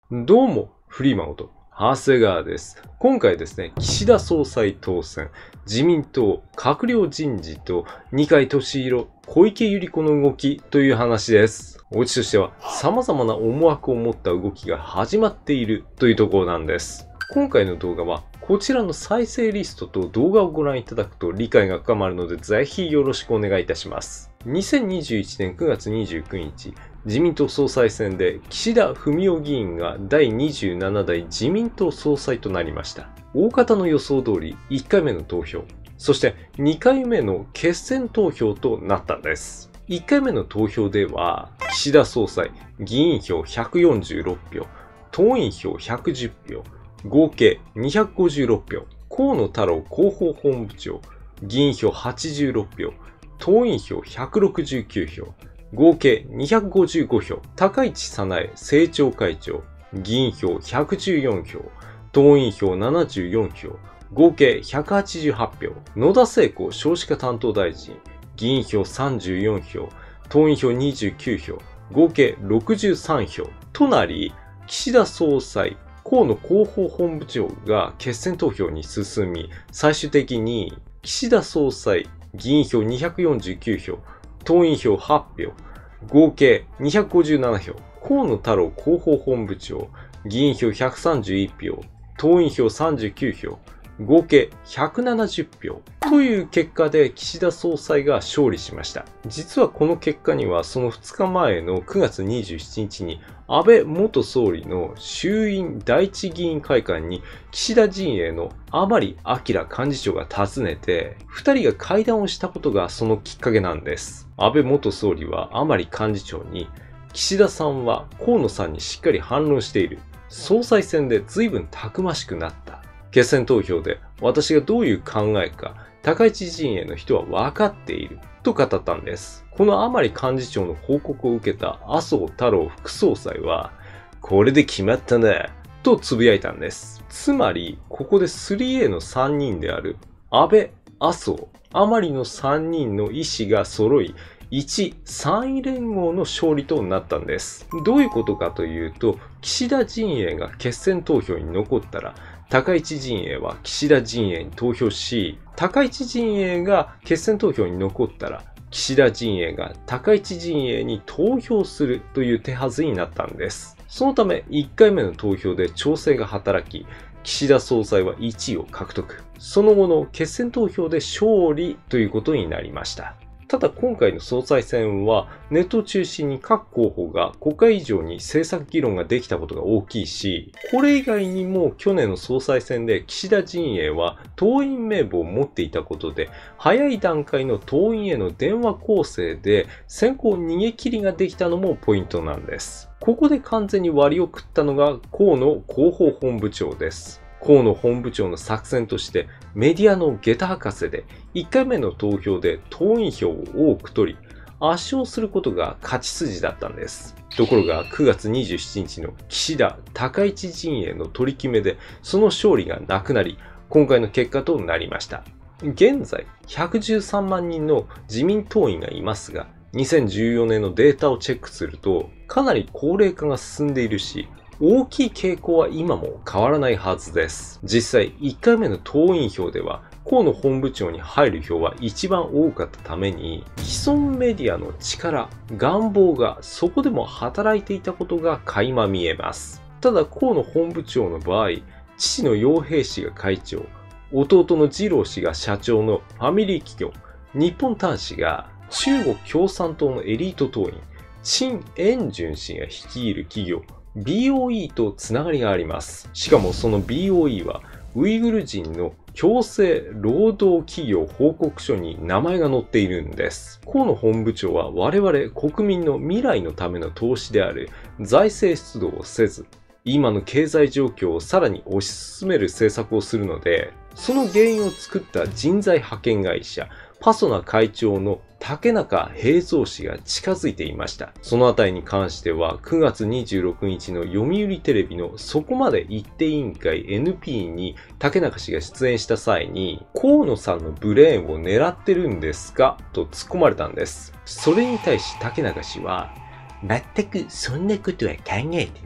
どうも、フリーマンこと長谷川です。今回ですね、岸田総裁当選、自民党閣僚人事と二階俊博、小池百合子の動きという話です。オチとしては、様々な思惑を持った動きが始まっているというところなんです。今回の動画は、こちらの再生リストと動画をご覧いただくと理解が深まるので、ぜひよろしくお願いいたします。2021年9月29日、自民党総裁選で岸田文雄議員が第27代自民党総裁となりました。大方の予想通り1回目の投票、そして2回目の決選投票となったんです。1回目の投票では、岸田総裁、議員票146票、党員票110票、合計256票、河野太郎広報本部長、議員票86票、党員票169票、合計255票、高市早苗政調会長、議員票114票、党員票74票、合計188票、野田聖子少子化担当大臣、議員票34票、党員票29票、合計63票となり、岸田総裁、河野広報本部長が決選投票に進み、最終的に岸田総裁、議員票249票、党員票8票、合計257票、河野太郎広報本部長、議員票131票、党員票39票、合計170票という結果で岸田総裁が勝利しました。実はこの結果にはその2日前の9月27日に安倍元総理の衆院第一議員会館に岸田陣営の甘利明幹事長が訪ねて2人が会談をしたことがそのきっかけなんです。安倍元総理は甘利幹事長に岸田さんは河野さんにしっかり反論している。総裁選で随分たくましくなった。決選投票で私がどういう考えか高市陣営の人は分かっていると語ったんです。この甘利幹事長の報告を受けた麻生太郎副総裁はこれで決まったねとつぶやいたんです。つまりここで 3A の3人である安倍、麻生、甘利の3人の意思が揃い3位連合の勝利となったんです。どういうことかというと岸田陣営が決選投票に残ったら高市陣営は岸田陣営に投票し、高市陣営が決選投票に残ったら、岸田陣営が高市陣営に投票するという手はずになったんです。そのため、1回目の投票で調整が働き、岸田総裁は1位を獲得。その後の決選投票で勝利ということになりました。ただ今回の総裁選はネットを中心に各候補が国会以上に政策議論ができたことが大きいし、これ以外にも去年の総裁選で岸田陣営は党員名簿を持っていたことで、早い段階の党員への電話攻勢で先行逃げ切りができたのもポイントなんです。ここで完全に割を食ったのが河野広報本部長です。河野本部長の作戦としてメディアの下駄博士で1回目の投票で党員票を多く取り圧勝することが勝ち筋だったんです。ところが9月27日の岸田・高市陣営の取り決めでその勝利がなくなり今回の結果となりました。現在113万人の自民党員がいますが2014年のデータをチェックするとかなり高齢化が進んでいるし大きい傾向は今も変わらないはずです。実際1回目の党員票では河野本部長に入る票は一番多かったために既存メディアの力、願望がそこでも働いていたことが垣間見えます。ただ河野本部長の場合、父の陽平氏が会長、弟の次郎氏が社長のファミリー企業、日本端子が中国共産党のエリート党員、陳円順氏が率いる企業、BOE とつながりがあります。しかもその BOE はウイグル人の強制労働企業報告書に名前が載っているんです。河野本部長は我々国民の未来のための投資である財政出動をせず、今の経済状況をさらに推し進める政策をするので、その原因を作った人材派遣会社、パソナ会長の竹中平蔵氏が近づいていました。そのあたりに関しては9月26日の読売テレビのそこまで言って委員会 NP に竹中氏が出演した際に河野さんのブレーンを狙ってるんですかと突っ込まれたんです。それに対し竹中氏は全くそんなことは考えてない。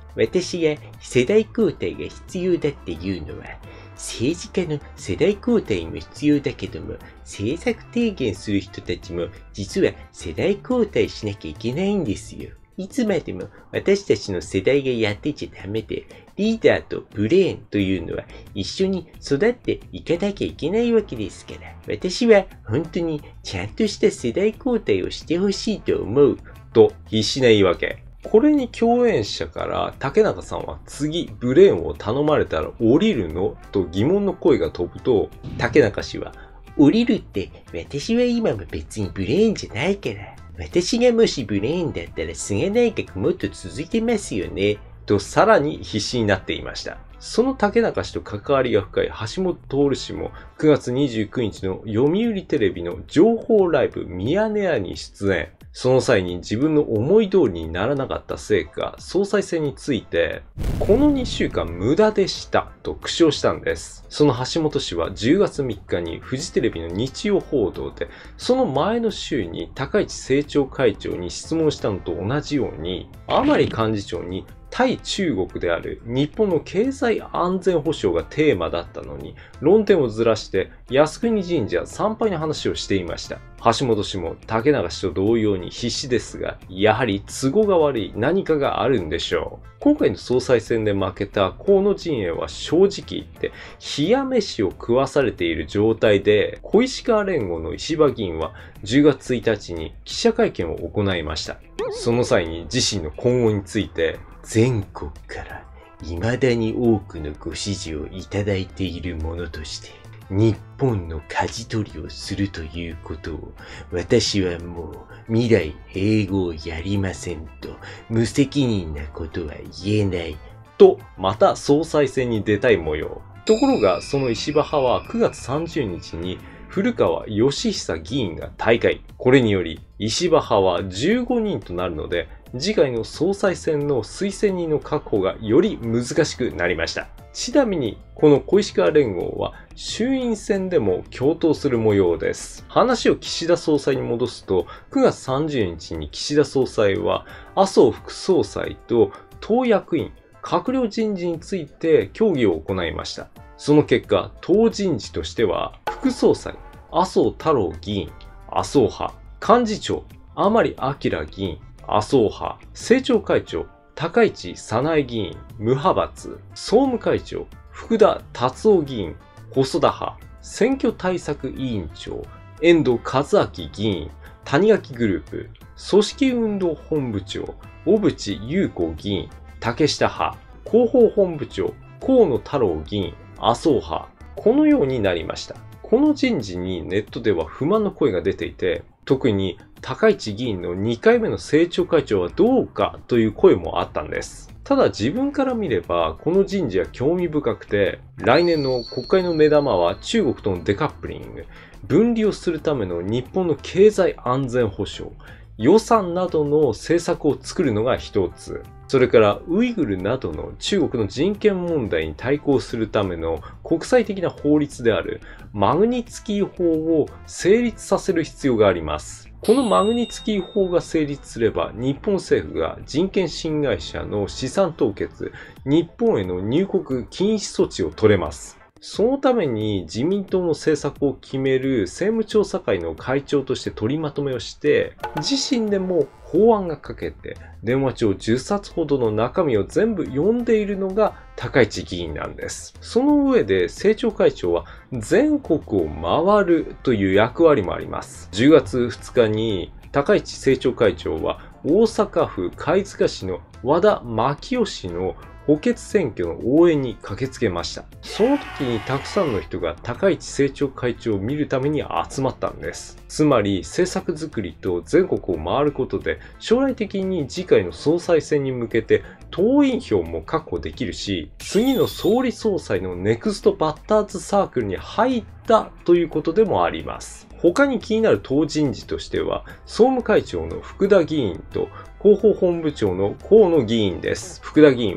私が世代交代が必要だっていうのは、政治家の世代交代も必要だけども、政策提言する人たちも実は世代交代しなきゃいけないんですよ。いつまでも私たちの世代がやってちゃダメで、リーダーとブレーンというのは一緒に育っていかなきゃいけないわけですから、私は本当にちゃんとした世代交代をしてほしいと思う。 と必死な言い訳。これに共演者から竹中さんは次ブレーンを頼まれたら降りるのと疑問の声が飛ぶと、 竹中氏は、降りるって私は今も別にブレーンじゃないから。私がもしブレーンだったら菅内閣もっと続いてますよね。 とさらに必死になっていました。その竹中氏と関わりが深い橋本徹氏も9月29日の読売テレビの情報ライブミヤネ屋に出演。その際に自分の思い通りにならなかったせいか、総裁選について、この2週間無駄でしたと苦笑したんです。その橋本氏は10月3日にフジテレビの日曜報道で、その前の週に高市政調会長に質問したのと同じように、甘利幹事長に対中国である日本の経済安全保障がテーマだったのに、論点をずらして靖国神社参拝の話をしていました。橋本氏も竹中氏と同様に必死ですが、やはり都合が悪い何かがあるんでしょう。今回の総裁選で負けた河野陣営は正直言って冷や飯を食わされている状態で、小石川連合の石破議員は10月1日に記者会見を行いました。その際に自身の今後について、 全国から未だに多くのご支持をいただいているものとして、日本の舵取りをするということを、私はもう未来併合やりませんと、無責任なことは言えない。 と、また総裁選に出たい模様。ところが、その石破派は9月30日に、古川義久議員が退会。これにより、石破派は15人となるので、次回の総裁選の推薦人の確保がより難しくなりました。ちなみに、この小石川連合は衆院選でも共闘する模様です。話を岸田総裁に戻すと、9月30日に岸田総裁は麻生副総裁と党役員、閣僚人事について協議を行いました。その結果、党人事としては、副総裁、麻生太郎議員、麻生派、幹事長、甘利明議員、麻生派、政調会長、高市早苗議員、無派閥、総務会長、福田達夫議員、細田派、選挙対策委員長、遠藤和明議員、谷垣グループ、組織運動本部長、小渕優子議員、竹下派、広報本部長、河野太郎議員、麻生派、このようになりました。この人事にネットでは不満の声が出ていて、特に高市議員の2回目の政調会長はどうかという声もあったんです。ただ自分から見ればこの人事は興味深くて、来年の国会の目玉は中国とのデカップリング、分離をするための日本の経済安全保障、予算などの政策を作るのが一つ。それからウイグルなどの中国の人権問題に対抗するための国際的な法律であるマグニツキー法を成立させる必要があります。このマグニツキー法が成立すれば日本政府が人権侵害者の資産凍結、日本への入国禁止措置を取れます。そのために自民党の政策を決める政務調査会の会長として取りまとめをして、自身でも法案がかけて電話帳10冊ほどの中身を全部読んでいるのが高市議員なんです。その上で政調会長は全国を回るという役割もあります。10月2日に高市政調会長は大阪府貝塚市の和田牧雄氏の補欠選挙の応援に駆けつけました。その時にたくさんの人が高市政調会長を見るために集まったんです。つまり政策作りと全国を回ることで将来的に次回の総裁選に向けて党員票も確保できるし、次の総理総裁のネクストバッターズサークルに入ったということでもあります。他に気になる党人事としては、総務会長の福田議員と広報本部長の河野議員です。福田議員は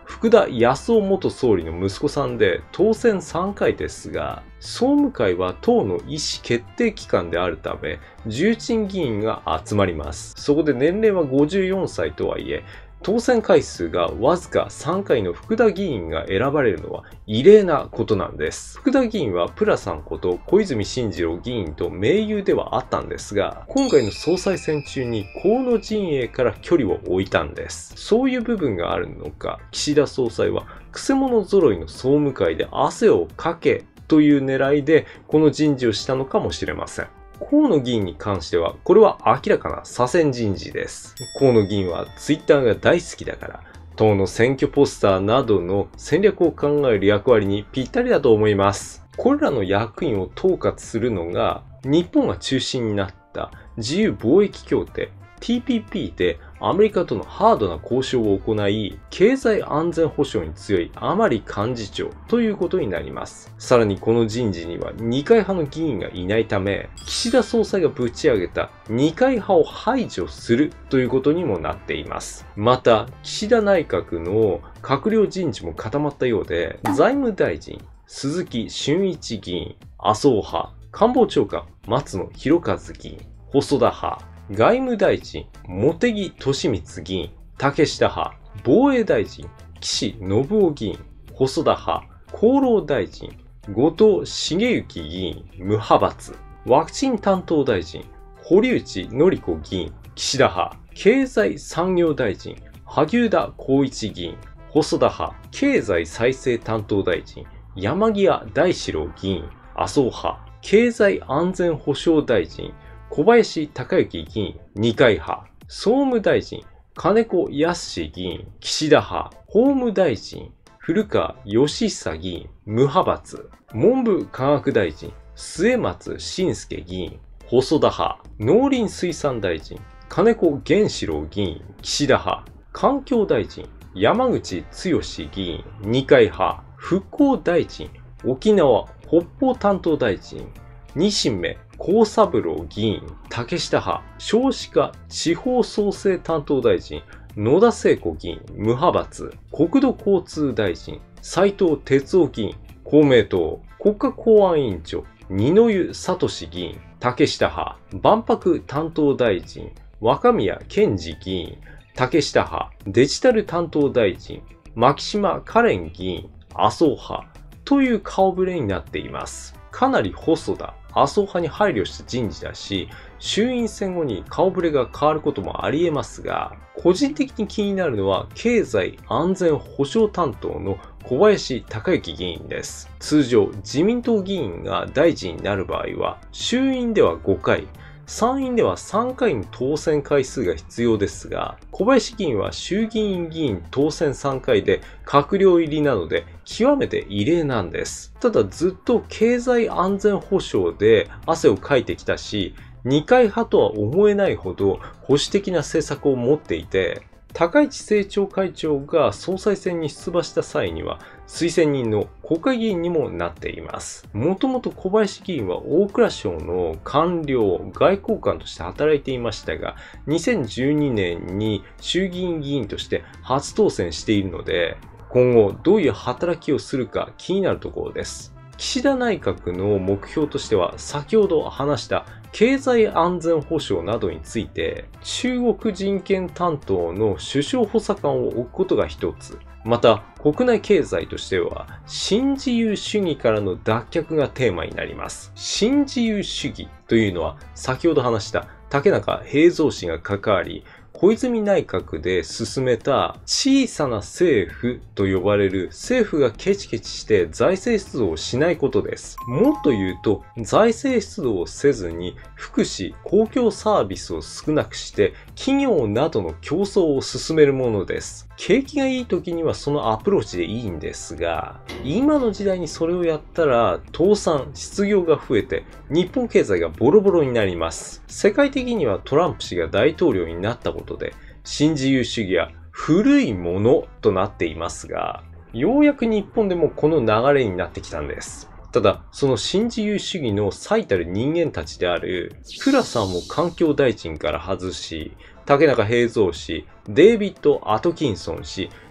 福田康夫元総理の息子さんで当選3回ですが、総務会は党の意思決定機関であるため、重鎮議員が集まります。そこで年齢は54歳とはいえ、当選回数がわずか3回の福田議員が選ばれるのは異例なことなんです。福田議員はプラさんこと小泉進次郎議員と盟友ではあったんですが、今回の総裁選中に河野陣営から距離を置いたんです。そういう部分があるのか、岸田総裁はくせ者揃いの総務会で汗をかけという狙いでこの人事をしたのかもしれません。河野議員に関しては、これは明らかな左遷人事です。河野議員はツイッターが大好きだから、党の選挙ポスターなどの戦略を考える役割にぴったりだと思います。これらの役員を統括するのが、日本が中心になった自由貿易協定 TPP でアメリカとのハードな交渉を行い、経済安全保障に強い甘利幹事長ということになります。さらにこの人事には二階派の議員がいないため、岸田総裁がぶち上げた二階派を排除するということにもなっています。また、岸田内閣の閣僚人事も固まったようで、財務大臣、鈴木俊一議員、麻生派、官房長官、松野博一議員、細田派、外務大臣、茂木敏光議員、竹下派、防衛大臣、岸信夫議員、細田派、厚労大臣、後藤茂之議員、無派閥、ワクチン担当大臣、堀内詔子議員、岸田派、経済産業大臣、萩生田光一議員、細田派、経済再生担当大臣、山際大志郎議員、麻生派、経済安全保障大臣、小林鷹之議員、二階派、総務大臣、金子康議員、岸田派、法務大臣、古川義久議員、無派閥、文部科学大臣、末松信介議員、細田派、農林水産大臣、金子原子郎議員、岸田派、環境大臣、山口剛議員、二階派、復興大臣、沖縄北方担当大臣、西銘幸三郎議員、竹下派、少子化地方創生担当大臣、野田聖子議員、無派閥、国土交通大臣、斉藤哲夫議員、公明党、国家公安委員長、二之湯聡議員、竹下派、万博担当大臣、若宮健二議員、竹下派、デジタル担当大臣、牧島かれん議員、麻生派という顔ぶれになっています。かなり細田、麻生派に配慮した人事だし、衆院選後に顔ぶれが変わることもあり得ますが、個人的に気になるのは経済安全保障担当の小林鷹之議員です。通常、自民党議員が大臣になる場合は、衆院では5回、参院では3回の当選回数が必要ですが、小林議員は衆議院議員当選3回で閣僚入りなので極めて異例なんです。ただずっと経済安全保障で汗をかいてきたし、二階派とは思えないほど保守的な政策を持っていて、高市政調会長が総裁選に出馬した際には推薦人の国会議員にもなっています。もともと小林議員は大蔵省の官僚、外交官として働いていましたが、2012年に衆議院議員として初当選しているので、今後どういう働きをするか気になるところです。岸田内閣の目標としては先ほど話した経済安全保障などについて中国人権担当の首相補佐官を置くことが一つ。また国内経済としては新自由主義からの脱却がテーマになります。新自由主義というのは先ほど話した竹中平蔵氏が関わり、小泉内閣で進めた小さな政府と呼ばれる政府がケチケチして財政出動をしないことです。もっと言うと財政出動をせずに福祉、公共サービスを少なくして企業などの競争を進めるものです。景気がいい時にはそのアプローチでいいんですが、今の時代にそれをやったら倒産、失業が増えて日本経済がボロボロになります。世界的にはトランプ氏が大統領になったことで新自由主義は古いものとなっていますが、ようやく日本でもこの流れになってきたんです。ただ、その新自由主義の最たる人間たちである倉さんを環境大臣から外し、竹中平蔵氏、デイビッド・アトキンソン氏、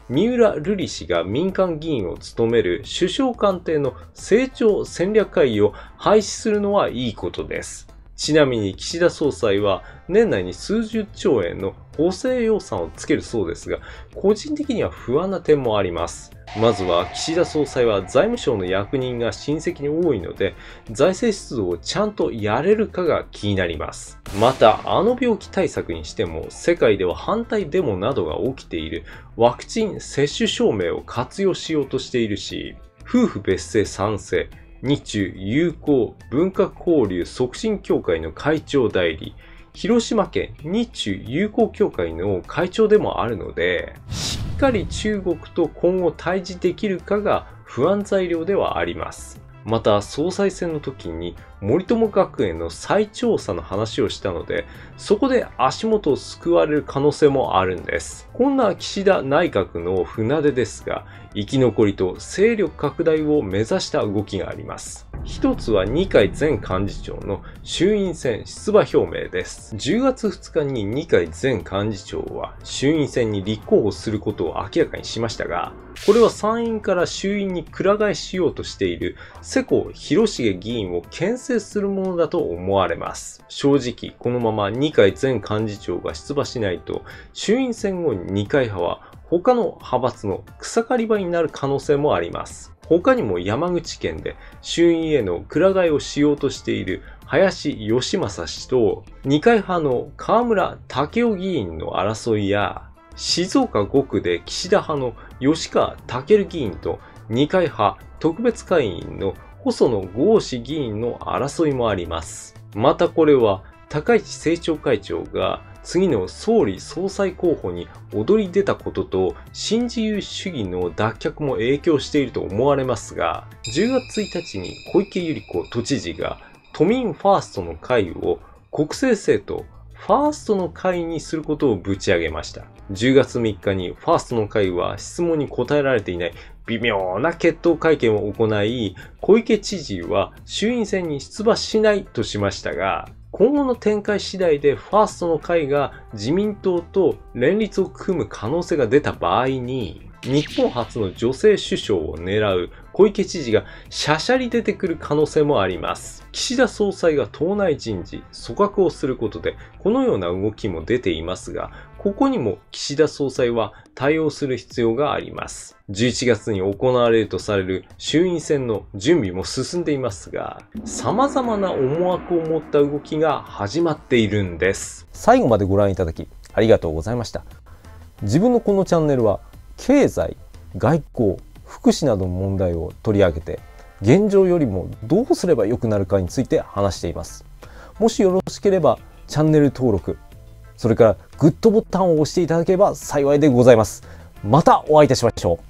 三浦瑠麗氏が民間議員を務める首相官邸の成長戦略会議を廃止するのはいいことです。ちなみに岸田総裁は年内に数十兆円の補正予算をつけるそうですが、個人的には不安な点もあります。まずは岸田総裁は財務省の役人が親戚に多いので、財政出動をちゃんとやれるかが気になります。また、病気対策にしても世界では反対デモなどが起きているワクチン接種証明を活用しようとしているし、夫婦別姓賛成、日中友好文化交流促進協会の会長代理、広島県日中友好協会の会長でもあるので、しっかり中国と今後対峙できるかが不安材料ではあります。また総裁選の時に森友学園の再調査の話をしたので、そこで足元を救われる可能性もあるんです。こんな岸田内閣の船出ですが、生き残りと勢力拡大を目指した動きがあります。一つは二階前幹事長の衆院選出馬表明です。10月2日に二階前幹事長は衆院選に立候補することを明らかにしましたが、これは参院から衆院にくら替えしようとしている世耕弘成議員を牽制するものだと思われます。正直、このまま二階前幹事長が出馬しないと、衆院選後に二階派は他の派閥の草刈り場になる可能性もあります。他にも山口県で衆院へのくら替えをしようとしている林芳正氏と二階派の河村建夫議員の争いや、静岡5区で岸田派の吉川赳議員と二階派特別会員の細野豪志議員の争いもあります。またこれは高市政調会長が次の総理総裁候補に躍り出たことと新自由主義の脱却も影響していると思われますが、10月1日に小池百合子都知事が都民ファーストの会を国政政党ファーストの会にすることをぶち上げました。10月3日にファーストの会は質問に答えられていない微妙な決闘会見を行い、小池知事は衆院選に出馬しないとしましたが、今後の展開次第でファーストの会が自民党と連立を組む可能性が出た場合に、日本初の女性首相を狙う小池知事がしゃしゃり出てくる可能性もあります。岸田総裁が党内人事、組閣をすることでこのような動きも出ていますが、ここにも岸田総裁は対応する必要があります。11月に行われるとされる衆院選の準備も進んでいますが、様々な思惑を持った動きが始まっているんです。 最後までご覧いただきありがとうございました。自分のこのチャンネルは経済、外交、福祉などの問題を取り上げて、現状よりもどうすれば良くなるかについて話しています。もしよろしければチャンネル登録、それからグッドボタンを押していただければ幸いでございます。またお会いいたしましょう。